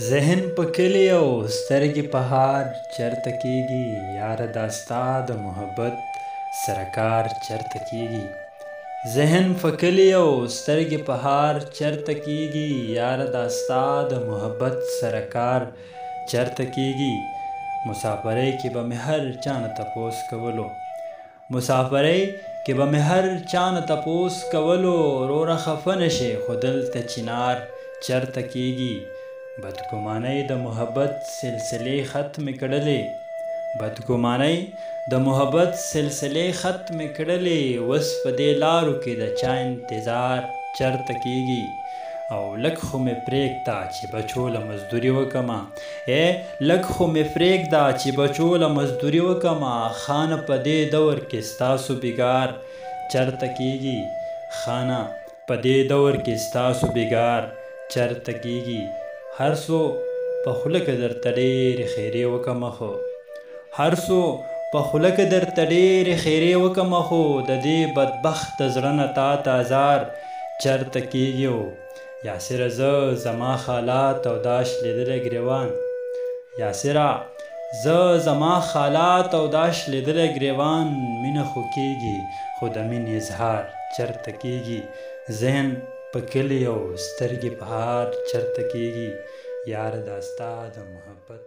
ذهن په کلي او سترګې په هار چرته کېږي یاره دا ستا د محبت سره کار چرته کېږي ذهن په کلي او سترګې په هار چرته کېږي یاره دا ستا د محبت سره کار چرته کېږي مسافرۍ کې به مې هر چا نه تپوس کولو مسافرۍ کې به مې هر چا نه تپوس کولو وروره خفه نه شې خو دلته چنار چرته کېږي بدګمانۍ د محبت سلسلې ختمې کړلې بدګمانۍ د محبت سلسلې ختمې کړلې اوس په دې لارو کې د چا انتظار چرته کېږي او لږ خو مې پرېږده چې بچو له مزدوري وکمه لږ خو مې پرېږده چې بچو له مزدوري وکمه خانه په دې دور کې ستاسو بېګار چرته کېږي خانه په دې دور کې ستاسو بېګار چرته کېږي هر څو په خوله کې درته ډېرې خیرې وکمه خو هر څو په خوله کې درته ډېرې خیرې وکمه خو د دې بدبخت زړه نه تا ته ازار چرته کېږي او یاسره زه زما خالات او دا شلېدلی ګریوان یاسره زه زما خالات او دا شلېدلی ګریوان مینه خو کېږي خو د مینې اظهار چرته کېږي ذهن په کلي او سترګې په هار چرته کېږي یاره دا ستا د محبت